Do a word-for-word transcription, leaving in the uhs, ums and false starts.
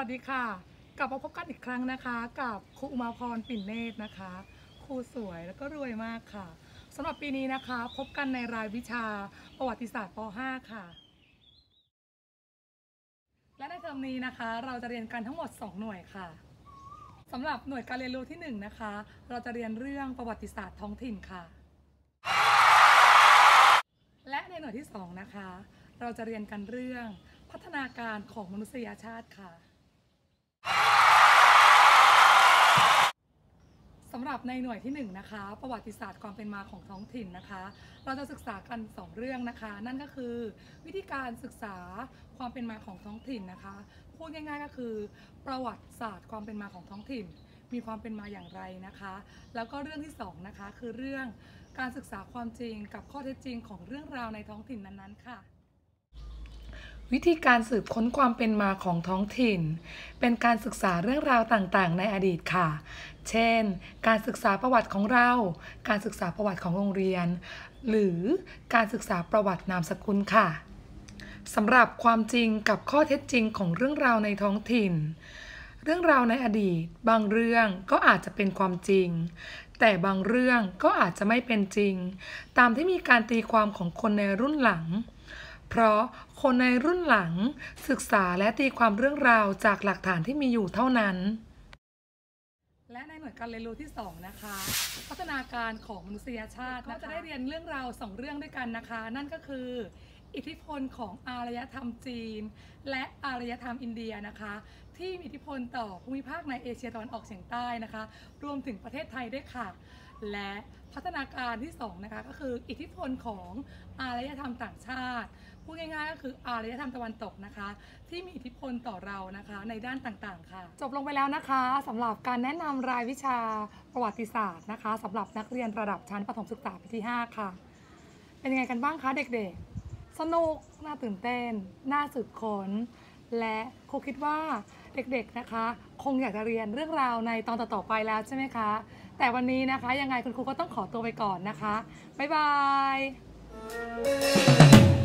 วัสดีค่ะกลับมาพบกันอีกครั้งนะคะกับครูอุมาพรปิ่นเนตรนะคะครูสวยแล้วก็รวยมากค่ะสำหรับปีนี้นะคะพบกันในรายวิชาประวัติศาสตร์ป .ห้า ค่ะและในเทอมนี้นะคะเราจะเรียนกันทั้งหมดสองหน่วยค่ะสำหรับหน่วยการเรียนรู้ที่หนึ่งนะคะเราจะเรียนเรื่องประวัติศาสตร์ท้องถิ่นค่ะและในหน่วยที่สองนะคะเราจะเรียนกันเรื่องพัฒนาการของมนุษยชาติค่ะสำหรับในหน่วยที่หนึ่งนะคะประวัติศาสตร์ความเป็นมาของท้องถิ่นนะคะเราจะศึกษากันสองเรื่องนะคะนั่นก็คือวิธีการศึกษาความเป็นมาของท้องถิ่นนะคะพูดง่ายๆก็คือประวัติศาสตร์ความเป็นมาของท้องถิ่นมีความเป็นมาอย่างไรนะคะแล้วก็เรื่องที่สองนะคะคือเรื่องการศึกษาความจริงกับข้อเท็จจริงของเรื่องราวในท้องถิ่นนั้นๆค่ะวิธีการสืบค้นความเป็นมาของท้องถิ่นเป็นการศึกษาเรื่องราวต่างๆในอดีตค่ะเช่นการศึกษาประวัติของเราการศึกษาประวัติของโรงเรียนหรือการศึกษาประวัตินามสกุลค่ะสำหรับความจริงกับข้อเท็จจริงของเรื่องราวในท้องถิ่นเรื่องราวในอดีตบางเรื่องก็อาจจะเป็นความจริงแต่บางเรื่องก็อาจจะไม่เป็นจริงตามที่มีการตีความของคนในรุ่นหลังเพราะคนในรุ่นหลังศึกษาและตีความเรื่องราวจากหลักฐานที่มีอยู่เท่านั้นและในหน่วยการเรียนรู้ที่สองนะคะพัฒนาการของมนุษยชาติก็จะได้เรียนเรื่องราวสองเรื่องด้วยกันนะคะนั่นก็คืออิทธิพลของอารยธรรมจีนและอารยธรรมอินเดียนะคะที่มีอิทธิพลต่อภูมิภาคในเอเชียตะวันออกเฉียงใต้นะคะรวมถึงประเทศไทยด้วยค่ะและพัฒนาการที่สองนะคะก็คืออิทธิพลของอารยธรรมต่างชาติพูดง่ายๆก็คืออารยธรรมตะวันตกนะคะที่มีอิทธิพลต่อเรานะคะในด้านต่างๆค่ะจบลงไปแล้วนะคะสำหรับการแนะนำรายวิชาประวัติศาสตร์นะคะสำหรับนักเรียนระดับชั้นประถมศึกษาปีที่ห้าค่ะเป็นยังไงกันบ้างคะเด็กๆสนุกน่าตื่นเต้นน่าสืบค้นและครูคิดว่าเด็กๆนะคะคงอยากจะเรียนเรื่องราวในตอนต่อๆไปแล้วใช่ไหมคะแต่วันนี้นะคะยังไงคุณครูก็ต้องขอตัวไปก่อนนะคะบ๊ายบาย